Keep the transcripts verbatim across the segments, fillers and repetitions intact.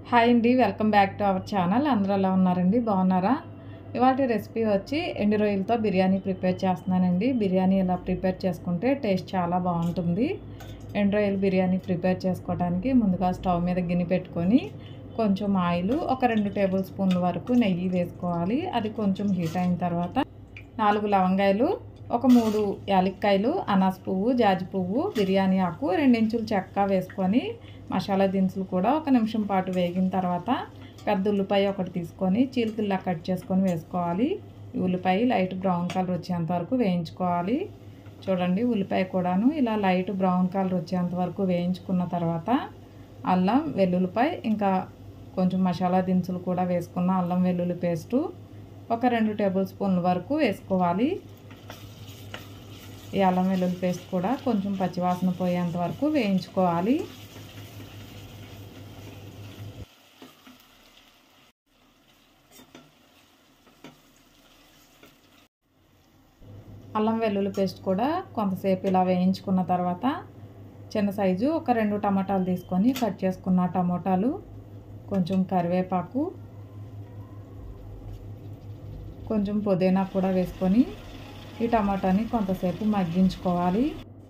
Hi అండి, welcome back to our channel. అందరూ ఎలా ఉన్నారండి? బాగున్నారా? ఇవాళ రెసిపీ వచ్చి ఎండు రొయ్యలతో బిర్యానీ ప్రిపేర్ చేస్తున్నానండి. బిర్యానీ ఇలా ప్రిపేర్ చేసుకుంటే టేస్ట్ చాలా బాగుంటుంది. ఎండు రొయ్యల బిర్యానీ ప్రిపేర్ చేసుకోవడానికి ముందుగా స్టవ్ మీద గిన్నె పెట్టుకొని కొంచెం ఆయిల్, ఒక రెండు టేబుల్ స్పూన్ల వరకు నెయ్యి వేసుకోవాలి. అది కొంచెం హీట్ అయిన తర్వాత నాలుగు లవంగాయలు, ఒక మూడు యాలక్కాయలు, అనాస పువ్వు, జాజి పువ్వు, బిర్యానీ ఆకు, రెండించులు చెక్క వేసుకొని మసాలా దినుసులు కూడా ఒక నిమిషం పాటు వేగిన తర్వాత పెద్ద ఉల్లిపాయ ఒకటి తీసుకొని చీలికల్లా కట్ చేసుకొని వేసుకోవాలి. ఈ ఉల్లిపాయ లైట్ బ్రౌన్ కలర్ వచ్చేంత వరకు వేయించుకోవాలి. చూడండి, ఉల్లిపాయ కూడాను ఇలా లైట్ బ్రౌన్ కలర్ వచ్చేంత వరకు వేయించుకున్న తర్వాత అల్లం వెల్లుల్లిపాయ ఇంకా కొంచెం మసాలా దినుసులు కూడా వేసుకున్న అల్లం వెల్లుల్లి పేస్టు ఒక రెండు టేబుల్ స్పూన్ల వరకు వేసుకోవాలి. ఈ అల్లం వెల్లుల్లి పేస్ట్ కూడా కొంచెం పచ్చివాసన పోయేంత వరకు వేయించుకోవాలి. అల్లం వెల్లుల్లి పేస్ట్ కూడా కొంతసేపు ఇలా వేయించుకున్న తర్వాత చిన్న సైజు ఒక రెండు టమాటాలు తీసుకొని కట్ చేసుకున్న టమాటాలు, కొంచెం కరివేపాకు, కొంచెం పుదీనా కూడా వేసుకొని ఈ టమాటాని కొంతసేపు మగ్గించుకోవాలి.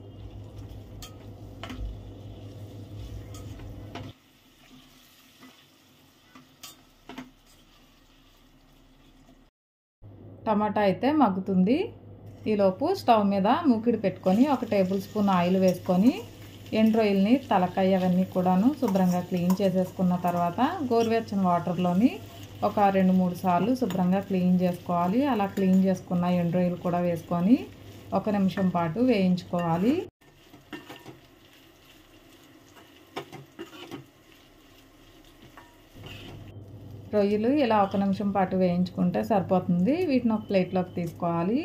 టమాటా అయితే మగ్గుతుంది. ఈలోపు స్టవ్ మీద మూకిడి పెట్టుకొని ఒక టేబుల్ స్పూన్ ఆయిల్ వేసుకొని ఎండు రొయ్యల్ని తలకాయ అవన్నీ కూడాను శుభ్రంగా క్లీన్ చేసేసుకున్న తర్వాత గోరువెచ్చని వాటర్లోని ఒక రెండు మూడు సార్లు శుభ్రంగా క్లీన్ చేసుకోవాలి. అలా క్లీన్ చేసుకున్న ఎండు రొయ్యలు కూడా వేసుకొని ఒక నిమిషం పాటు వేయించుకోవాలి. రొయ్యలు ఇలా ఒక నిమిషం పాటు వేయించుకుంటే సరిపోతుంది. వీటిని ఒక ప్లేట్లోకి తీసుకోవాలి.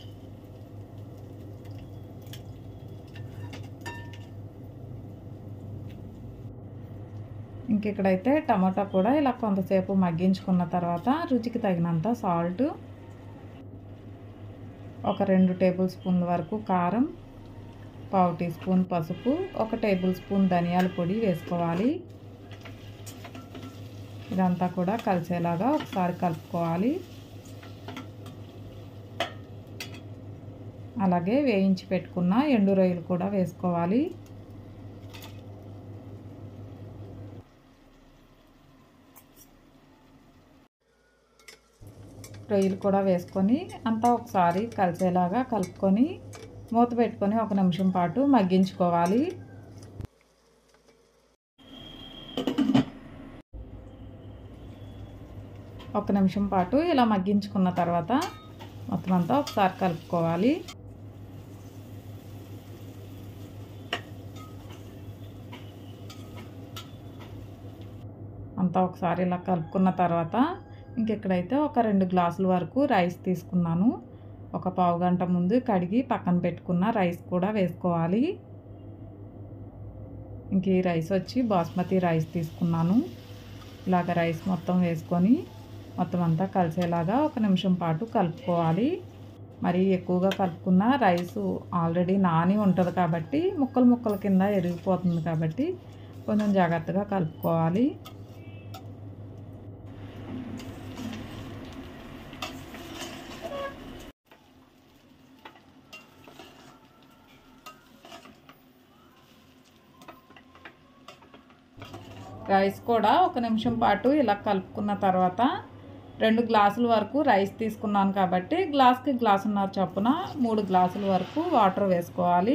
ఇంక ఇక్కడైతే టమాటా కూడా ఇలా కొంతసేపు మగ్గించుకున్న తర్వాత రుచికి తగినంత సాల్ట్, ఒక రెండు టేబుల్ స్పూన్ల వరకు కారం, పావు టీ స్పూన్ పసుపు, ఒక టేబుల్ స్పూన్ ధనియాల పొడి వేసుకోవాలి. ఇదంతా కూడా కలిసేలాగా ఒకసారి కలుపుకోవాలి. అలాగే వేయించి పెట్టుకున్న ఎండు రొయ్యలు కూడా వేసుకోవాలి. రొయ్యలు కూడా వేసుకొని అంతా ఒకసారి కలిసేలాగా కలుపుకొని మూత పెట్టుకొని ఒక నిమిషం పాటు మగ్గించుకోవాలి. ఒక నిమిషం పాటు ఇలా మగ్గించుకున్న తర్వాత మొత్తం అంతా ఒకసారి కలుపుకోవాలి. అంతా ఒకసారి ఇలా కలుపుకున్న తర్వాత ఇంకెక్కడైతే ఒక రెండు గ్లాసుల వరకు రైస్ తీసుకున్నాను. ఒక పావు గంట ముందు కడిగి పక్కన పెట్టుకున్న రైస్ కూడా వేసుకోవాలి. ఇంక ఈ రైస్ వచ్చి బాస్మతి రైస్ తీసుకున్నాను. ఇలాగ రైస్ మొత్తం వేసుకొని మొత్తం అంతా కలిసేలాగా ఒక నిమిషం పాటు కలుపుకోవాలి. మరి ఎక్కువగా కలుపుకున్న రైసు ఆల్రెడీ నాని ఉంటుంది కాబట్టి ముక్కలు ముక్కల కింద ఎరిగిపోతుంది కాబట్టి కొంచెం జాగ్రత్తగా కలుపుకోవాలి. రైస్ కూడా ఒక నిమిషం పాటు ఇలా కలుపుకున్న తర్వాత రెండు గ్లాసుల వరకు రైస్ తీసుకున్నాను కాబట్టి గ్లాస్కి గ్లాసున్నర చొప్పున మూడు గ్లాసుల వరకు వాటర్ వేసుకోవాలి.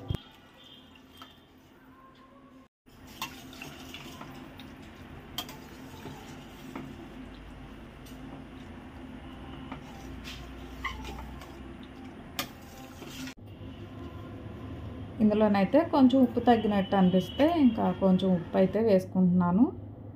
ఇందులోనైతే కొంచెం ఉప్పు తగ్గినట్టు అనిపిస్తే ఇంకా కొంచెం ఉప్పు అయితే వేసుకుంటున్నాను.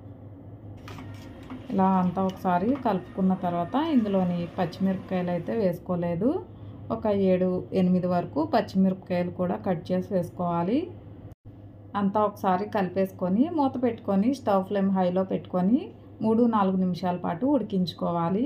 ఇలా అంతా ఒకసారి కలుపుకున్న తర్వాత ఇందులోని పచ్చిమిరపకాయలు అయితే వేసుకోలేదు. ఒక ఏడు ఎనిమిది వరకు పచ్చిమిరపకాయలు కూడా కట్ చేసి వేసుకోవాలి. అంతా ఒకసారి కలిపేసుకొని మూత పెట్టుకొని స్టవ్ ఫ్లేమ్ హైలో పెట్టుకొని మూడు నాలుగు నిమిషాల పాటు ఉడికించుకోవాలి.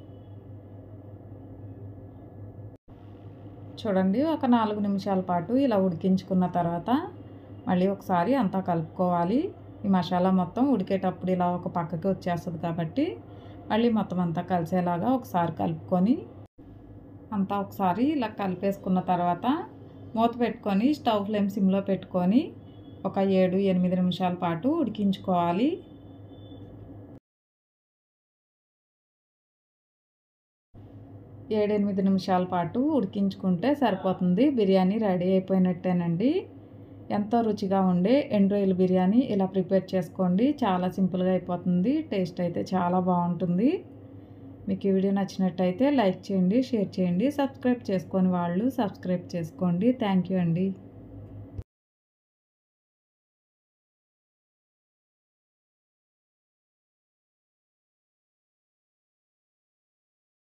చూడండి, ఒక నాలుగు నిమిషాల పాటు ఇలా ఉడికించుకున్న తర్వాత మళ్ళీ ఒకసారి అంతా కలుపుకోవాలి. ఈ మసాలా మొత్తం ఉడికేటప్పుడు ఇలా ఒక పక్కకి వచ్చేస్తుంది కాబట్టి మళ్ళీ మొత్తం అంతా కలిసేలాగా ఒకసారి కలుపుకొని అంతా ఒకసారి ఇలా కలిపేసుకున్న తర్వాత మూత పెట్టుకొని స్టవ్ ఫ్లేమ్ సిమ్లో పెట్టుకొని ఒక ఏడు ఎనిమిది నిమిషాల పాటు ఉడికించుకోవాలి. ఏడెనిమిది నిమిషాల పాటు ఉడికించుకుంటే సరిపోతుంది. బిర్యానీ రెడీ అయిపోయినట్టేనండి. ఎంతో రుచిగా ఉండే ఎండు రొయ్యల బిర్యానీ ఇలా ప్రిపేర్ చేసుకోండి. చాలా సింపుల్గా అయిపోతుంది. టేస్ట్ అయితే చాలా బాగుంటుంది. మీకు ఈ వీడియో నచ్చినట్టయితే లైక్ చేయండి, షేర్ చేయండి. సబ్స్క్రైబ్ చేసుకొని వాళ్ళు సబ్స్క్రైబ్ చేసుకోండి. థ్యాంక్ యూ అండి.